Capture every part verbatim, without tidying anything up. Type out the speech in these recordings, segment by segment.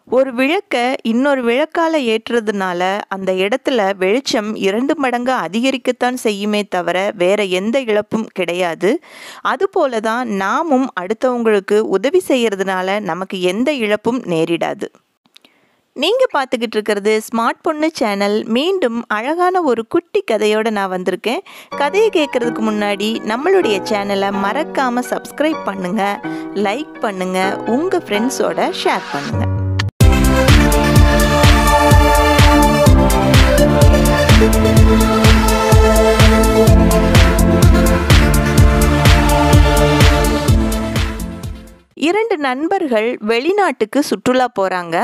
ஒரு விளக்க இன்னொரு விளக்கால ஏற்றுறதுனால அந்த இடத்துல வெளிச்சம் இரண்டு மடங்கு அதிகரிக்கத்தான் செய்யுமே தவிர வேற எந்த இழப்பும் கிடையாது. அதுபோல தான் நாமும் அடுத்தவங்களுக்கு உதவி செய்யறதுனால நமக்கு எந்த இழப்பும் நேரிடாது. நீங்க பார்த்துக்கிட்டு இருக்கிறது ஸ்மார்ட் பொண்ணு சேனல். மீண்டும் அழகான ஒரு குட்டி கதையோட நான் வந்திருக்கேன். கதையை கேட்கறதுக்கு முன்னாடி நம்மளுடைய சேனலை மறக்காம சப்ஸ்கிரைப் பண்ணுங்க, லைக் பண்ணுங்க, உங்க ஃப்ரெண்ட்ஸோட ஷேர் பண்ணுங்க. இரண்டு நண்பர்கள் வெளிநாட்டுக்கு சுற்றுலா போகிறாங்க.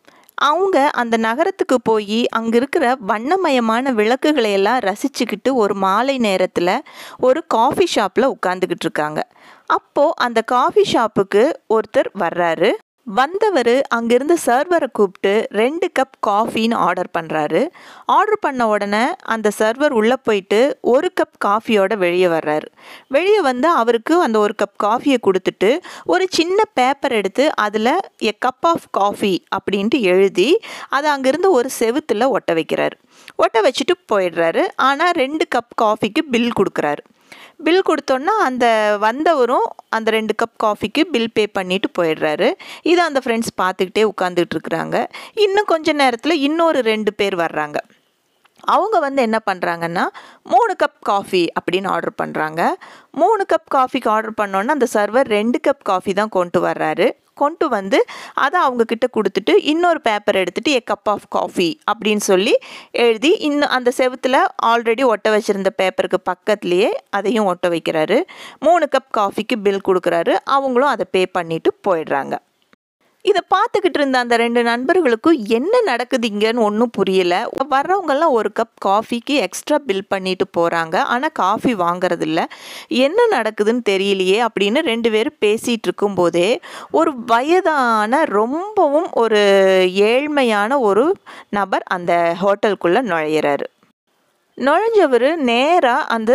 அவங்க அந்த நகரத்துக்கு போய் அங்கே இருக்கிற வண்ணமயமான விளக்குகளை எல்லாம் ரசிச்சுக்கிட்டு ஒரு மாலை நேரத்தில் ஒரு காஃபி ஷாப்பில் உட்காந்துக்கிட்டு இருக்காங்க. அப்போது அந்த காஃபி ஷாப்புக்கு ஒருத்தர் வர்றாரு. வந்தவர் அங்கிருந்த சர்வரை கூப்பிட்டு ரெண்டு கப் காஃபின்னு ஆர்டர் பண்ணுறாரு. ஆர்டர் பண்ண உடனே அந்த சர்வர் உள்ளே போயிட்டு ஒரு கப் காஃபியோட வெளியே வர்றாரு. வெளியே வந்து அவருக்கு அந்த ஒரு கப் காஃபியை கொடுத்துட்டு ஒரு சின்ன பேப்பர் எடுத்து அதில் எ கப் ஆஃப் காஃபி அப்படின்ட்டு எழுதி அதை அங்கேருந்து ஒரு செவுத்தில் ஒட்ட வைக்கிறாரு. ஒட்ட வச்சுட்டு போயிடுறாரு. ஆனால் ரெண்டு கப் காஃபிக்கு பில் கொடுக்குறாரு. பில் கொடுத்தோன்னா அந்த வந்தவரும் அந்த ரெண்டு கப் காஃபிக்கு பில் பே பண்ணிட்டு போயிடுறாரு. இதை அந்த ஃப்ரெண்ட்ஸ் பார்த்துக்கிட்டே உட்காந்துட்டு இருக்கிறாங்க. இன்னும் கொஞ்ச நேரத்தில் இன்னொரு ரெண்டு பேர் வர்றாங்க. அவங்க வந்து என்ன பண்ணுறாங்கன்னா மூணு கப் காஃபி அப்படின்னு ஆர்டர் பண்ணுறாங்க. மூணு கப் காஃபிக்கு ஆர்டர் பண்ணோன்னா அந்த சர்வர் ரெண்டு கப் காஃபி தான் கொண்டு வர்றாரு. கொண்டு வந்து அதை அவங்கக்கிட்ட கொடுத்துட்டு இன்னொரு பேப்பர் எடுத்துகிட்டு எ கப் ஆஃப் காஃபி அப்படின்னு சொல்லி எழுதி இன்னும் அந்த செவுத்தில் ஆல்ரெடி ஒட்ட வச்சுருந்த பேப்பருக்கு பக்கத்துலேயே அதையும் ஒட்ட வைக்கிறாரு. மூணு கப் காஃபிக்கு பில் கொடுக்குறாரு. அவங்களும் அதை பே பண்ணிவிட்டு போயிடுறாங்க. இதை பார்த்துக்கிட்டு இருந்த அந்த ரெண்டு நண்பர்களுக்கும் என்ன நடக்குது இங்கன்னு ஒன்றும் புரியலை. வர்றவங்கெல்லாம் ஒரு கப் காஃபிக்கு எக்ஸ்ட்ரா பில் பண்ணிட்டு போகிறாங்க. ஆனால் காஃபி வாங்குறதில்ல. என்ன நடக்குதுன்னு தெரியலையே அப்படின்னு ரெண்டு பேரும் பேசிகிட்டு இருக்கும்போதே ஒரு வயதான ரொம்பவும் ஒரு ஏழ்மையான ஒரு நபர் அந்த ஹோட்டலுக்குள்ளே நுழையிறாரு. நுழைஞ்சவர் நேராக அந்த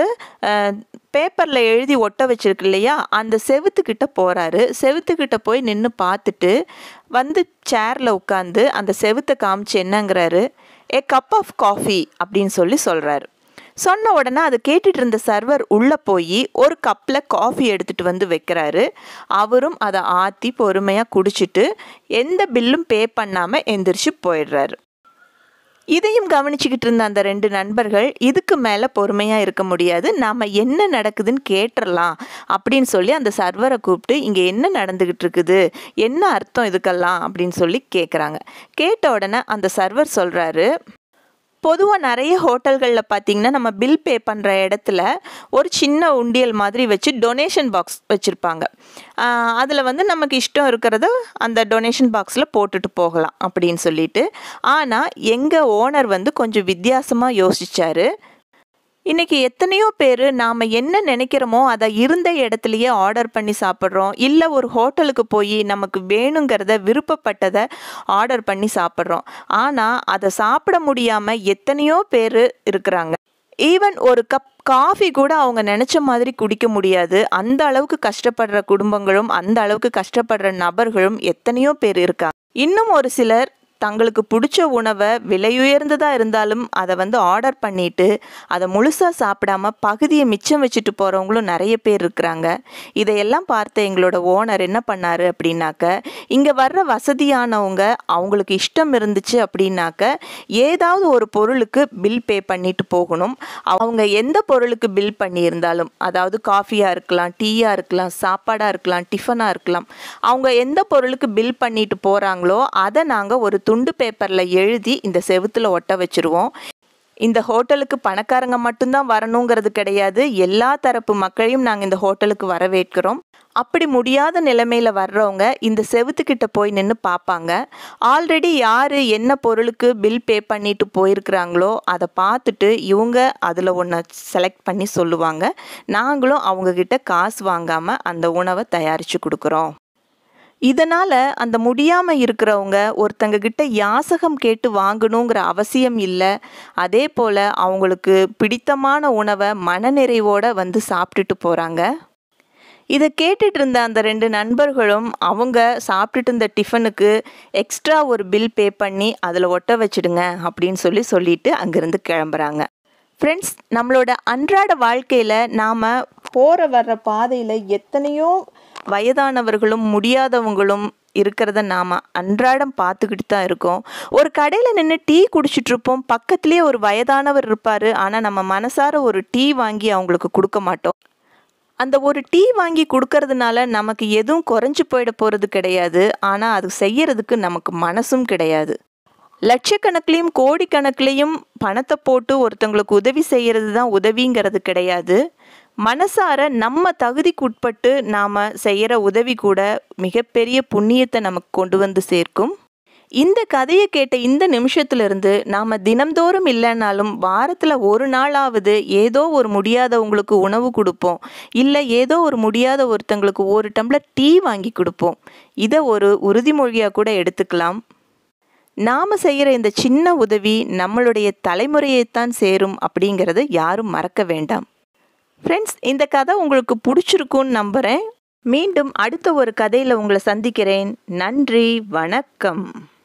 பேப்பரில் எழுதி ஒட்ட வச்சிருக்கு இல்லையா, அந்த செவுத்துக்கிட்ட போகிறாரு. செவுத்துக்கிட்ட போய் நின்று பார்த்துட்டு வந்து சேரில் உட்காந்து அந்த செவுத்தை காமிச்சு என்னங்கிறாரு, ஏ கப் ஆஃப் காஃபி அப்படின்னு சொல்லி சொல்கிறாரு. சொன்ன உடனே அதை கேட்டுட்டு இருந்த சர்வர் உள்ளே போய் ஒரு கப்பில் காஃபி எடுத்துகிட்டு வந்து வைக்கிறாரு. அவரும் அதை ஆற்றி பொறுமையாக குடிச்சிட்டு எந்த பில்லும் பே பண்ணாமல் எந்திரிச்சு போயிடுறாரு. இதையும் கவனிச்சுக்கிட்டு இருந்த அந்த ரெண்டு நண்பர்கள் இதுக்கு மேலே பொறுமையாக இருக்க முடியாது, நாம் என்ன நடக்குதுன்னு கேட்டுடலாம் அப்படின்னு சொல்லி அந்த சர்வரை கூப்பிட்டு இங்கே என்ன நடந்துக்கிட்டு இருக்குது, என்ன அர்த்தம் இதுக்கெல்லாம் அப்படின்னு சொல்லி கேட்குறாங்க. கேட்ட உடனே அந்த சர்வர் சொல்கிறாரு, பொதுவாக நிறைய ஹோட்டல்களில் பார்த்திங்கன்னா நம்ம பில் பே பண்ணுற இடத்துல ஒரு சின்ன உண்டியல் மாதிரி வச்சு டொனேஷன் பாக்ஸ் வச்சுருப்பாங்க. அதில் வந்து நமக்கு இஷ்டம் இருக்கிறத அந்த டொனேஷன் பாக்ஸில் போட்டுட்டு போகலாம் அப்படின்னு சொல்லிட்டு. ஆனால் எங்கள் ஓனர் வந்து கொஞ்சம் வித்தியாசமாக யோசித்தார். இன்றைக்கி எத்தனையோ பேர் நாம் என்ன நினைக்கிறோமோ அதை இருந்த இடத்துலையே ஆர்டர் பண்ணி சாப்பிட்றோம். இல்லை ஒரு ஹோட்டலுக்கு போய் நமக்கு வேணுங்கிறத விருப்பப்பட்டதை ஆர்டர் பண்ணி சாப்பிட்றோம். ஆனால் அதை சாப்பிட முடியாமல் எத்தனையோ பேர் இருக்கிறாங்க. ஈவன் ஒரு கப் காஃபி கூட அவங்க நினச்ச மாதிரி குடிக்க முடியாது. அந்த அளவுக்கு கஷ்டப்படுற குடும்பங்களும் அந்த அளவுக்கு கஷ்டப்படுற நபர்களும் எத்தனையோ பேர் இருக்காங்க. இன்னும் ஒரு சிலர் தங்களுக்கு பிடிச்ச உணவை விலையுயர்ந்ததாக இருந்தாலும் அதை வந்து ஆர்டர் பண்ணிவிட்டு அதை முழுசாக சாப்பிடாம பகுதியை மிச்சம் வச்சுட்டு போகிறவங்களும் நிறைய பேர் இருக்கிறாங்க. இதையெல்லாம் பார்த்து எங்களோட ஓனர் என்ன பண்ணார் அப்படின்னாக்க, இங்கே வர்ற வசதியானவங்க அவங்களுக்கு இஷ்டம் இருந்துச்சு அப்படின்னாக்க ஏதாவது ஒரு பொருளுக்கு பில் பே பண்ணிட்டு போகணும். அவங்க எந்த பொருளுக்கு பில் பண்ணியிருந்தாலும், அதாவது காஃபியாக இருக்கலாம், டீயாக இருக்கலாம், சாப்பாடாக இருக்கலாம், டிஃபனாக இருக்கலாம், அவங்க எந்த பொருளுக்கு பில் பண்ணிட்டு போகிறாங்களோ அதை நாங்கள் ஒரு துண்டு பேப்பரில் எழுதி இந்த செவுத்தில் ஒட்ட வச்சுருவோம். இந்த ஹோட்டலுக்கு பணக்காரங்க மட்டும்தான் வரணுங்கிறது கிடையாது, எல்லா தரப்பு மக்களையும் நாங்கள் இந்த ஹோட்டலுக்கு வரவேற்கிறோம். அப்படி முடியாத நிலைமையில் வர்றவங்க இந்த செவுத்துக்கிட்ட போய் நின்று பார்ப்பாங்க. ஆல்ரெடி யார் என்ன பொருளுக்கு பில் பே பண்ணிட்டு போயிருக்கிறாங்களோ அதை பார்த்துட்டு இவங்க அதில் ஒன்று செலக்ட் பண்ணி சொல்லுவாங்க. நாங்களும் அவங்கக்கிட்ட காசு வாங்காமல் அந்த உணவை தயாரித்து கொடுக்குறோம். இதனால் அந்த முடியாமல் இருக்கிறவங்க ஒருத்தங்க கிட்ட யாசகம் கேட்டு வாங்கணுங்கிற அவசியம் இல்லை. அதே போல் அவங்களுக்கு பிடித்தமான உணவை மனநிறைவோடு வந்து சாப்பிட்டுட்டு போகிறாங்க. இதை கேட்டுட்டு இருந்த அந்த ரெண்டு நண்பர்களும் அவங்க சாப்பிட்டுட்டு இருந்த டிஃபனுக்கு எக்ஸ்ட்ரா ஒரு பில் பே பண்ணி அதில் ஒட்ட வச்சிடுங்க அப்படின்னு சொல்லி சொல்லிட்டு அங்கேருந்து கிளம்புறாங்க. ஃப்ரெண்ட்ஸ், நம்மளோட அன்றாட வாழ்க்கையில் நாம் போகிற வர்ற பாதையில் எத்தனையோ வயதானவர்களும் முடியாதவங்களும் இருக்கிறத நாம் அன்றாடம் பார்த்துக்கிட்டு தான் இருக்கோம். ஒரு கடையில் நின்று டீ குடிச்சிட்ருப்போம், பக்கத்துலேயே ஒரு வயதானவர் இருப்பார். ஆனால் நம்ம மனசார ஒரு டீ வாங்கி அவங்களுக்கு கொடுக்க மாட்டோம். அந்த ஒரு டீ வாங்கி கொடுக்கறதுனால நமக்கு எதுவும் குறைஞ்சி போயிட போகிறது கிடையாது. ஆனால் அது செய்யறதுக்கு நமக்கு மனசும் கிடையாது. லட்சக்கணக்கிலையும் கோடிக்கணக்கிலையும் பணத்தை போட்டு ஒருத்தவங்களுக்கு உதவி செய்கிறது தான் உதவிங்கிறது கிடையாது. மனசார நம்ம தகுதிக்கு உட்பட்டு நாம் செய்கிற உதவி கூட மிகப்பெரிய புண்ணியத்தை நமக்கு கொண்டு வந்து சேர்க்கும். இந்த கதையை கேட்ட இந்த நிமிஷத்துலேருந்து நாம் தினம்தோறும் இல்லைனாலும் வாரத்தில் ஒரு நாளாவது ஏதோ ஒரு முடியாதவங்களுக்கு உணவு கொடுப்போம், இல்லை ஏதோ ஒரு முடியாத ஒருத்தங்களுக்கு ஒரு டம்ளர் டீ வாங்கி கொடுப்போம். இதை ஒரு உறுதிமொழியாக கூட எடுத்துக்கலாம். நாம் செய்கிற இந்த சின்ன உதவி நம்மளுடைய தலைமுறையைத்தான் சேரும் அப்படிங்கிறத யாரும் மறக்க வேண்டாம். ஃப்ரெண்ட்ஸ், இந்த கதை உங்களுக்கு பிடிச்சிருக்குன்னு நம்புகிறேன். மீண்டும் அடுத்த ஒரு கதையில் உங்களை சந்திக்கிறேன். நன்றி, வணக்கம்.